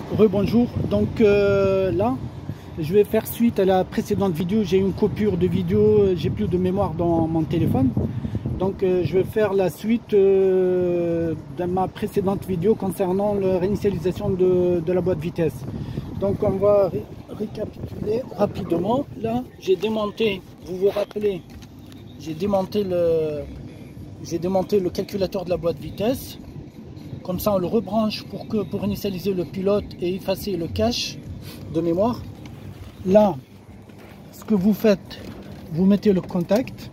Rebonjour, donc là je vais faire suite à la précédente vidéo. J'ai eu une coupure de vidéo, j'ai plus de mémoire dans mon téléphone, donc je vais faire la suite de ma précédente vidéo concernant la réinitialisation de la boîte vitesse. Donc on va récapituler rapidement. Là j'ai démonté, vous vous rappelez, j'ai démonté le calculateur de la boîte vitesse. Comme ça on le rebranche pour initialiser le pilote et effacer le cache de mémoire. Là, ce que vous faites, vous mettez le contact.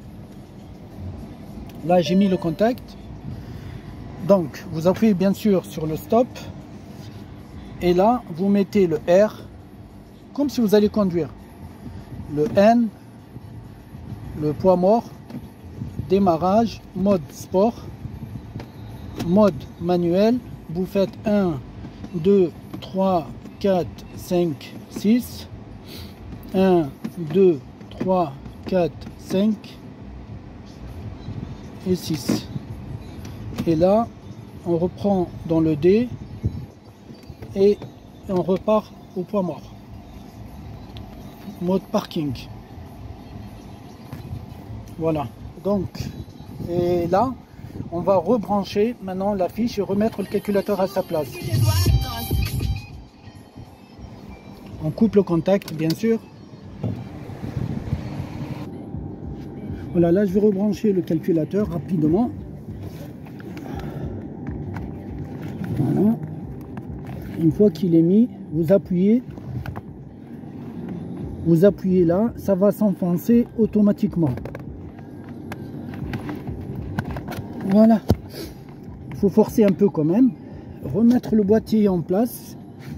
Là j'ai mis le contact. Donc vous appuyez bien sûr sur le stop. Et là vous mettez le R, comme si vous allez conduire. Le N, le poids mort, démarrage, mode sport, mode manuel. Vous faites 1, 2, 3, 4, 5, 6. 1, 2, 3, 4, 5 et 6. Et là, on reprend dans le D et on repart au poids mort. Mode parking. Voilà. Donc, et là, on va rebrancher maintenant la fiche et remettre le calculateur à sa place. On coupe le contact, bien sûr. Voilà, là je vais rebrancher le calculateur rapidement. Voilà. Une fois qu'il est mis, vous appuyez là, ça va s'enfoncer automatiquement. Voilà. Il faut forcer un peu quand même. Remettre le boîtier en place.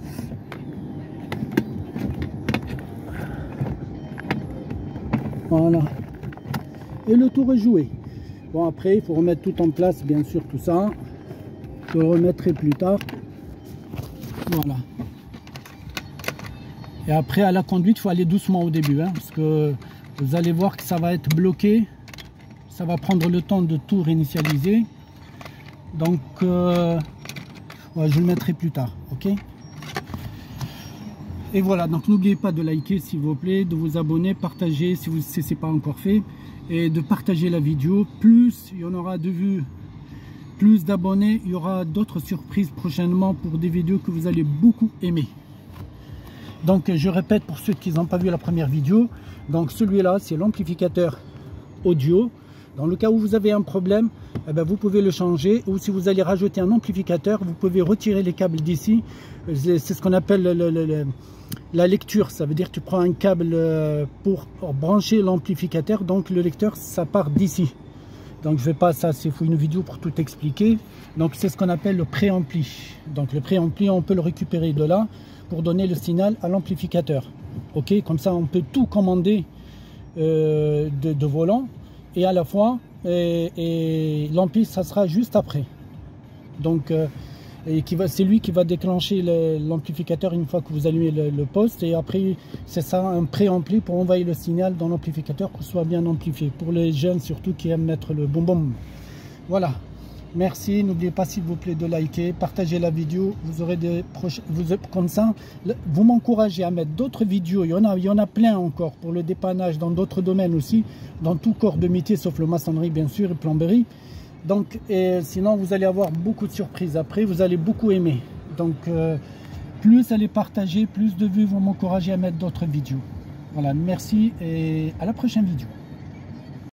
Voilà. Et le tour est joué. Bon, après il faut remettre tout en place, bien sûr, tout ça je le remettrai plus tard. Voilà. Et après à la conduite il faut aller doucement au début, hein, parce que vous allez voir que ça va être bloqué, ça va prendre le temps de tout réinitialiser. Donc ouais, je le mettrai plus tard, ok. Et voilà, donc n'oubliez pas de liker s'il vous plaît, de vous abonner, partager si ce n'est pas encore fait, et de partager la vidéo. Plus il y en aura de vues, plus d'abonnés, il y aura d'autres surprises prochainement pour des vidéos que vous allez beaucoup aimer. Donc je répète pour ceux qui n'ont pas vu la première vidéo, donc celui-là c'est l'amplificateur audio. Dans le cas où vous avez un problème, eh ben, vous pouvez le changer, ou si vous allez rajouter un amplificateur, vous pouvez retirer les câbles d'ici. C'est ce qu'on appelle la lecture, ça veut dire que tu prends un câble pour brancher l'amplificateur, donc le lecteur ça part d'ici. Donc je vais pas, ça c'est une vidéo pour tout expliquer. Donc c'est ce qu'on appelle le préampli. Donc le préampli on peut le récupérer de là pour donner le signal à l'amplificateur. Ok, comme ça on peut tout commander de volant et à la fois et l'ampli ça sera juste après. Donc c'est lui qui va déclencher l'amplificateur une fois que vous allumez le poste, et après c'est ça un préampli pour envoyer le signal dans l'amplificateur pour qu'il soit bien amplifié, pour les jeunes surtout qui aiment mettre le bonbon. Voilà, merci, n'oubliez pas s'il vous plaît de liker, partager la vidéo, vous aurez des prochains, comme ça vous m'encouragez à mettre d'autres vidéos. Il y en a plein encore pour le dépannage dans d'autres domaines aussi, dans tout corps de métier sauf le maçonnerie bien sûr et plomberie. Donc, sinon vous allez avoir beaucoup de surprises après, vous allez beaucoup aimer. Donc, plus allez partager, plus de vues vont m'encourager à mettre d'autres vidéos. Voilà, merci et à la prochaine vidéo.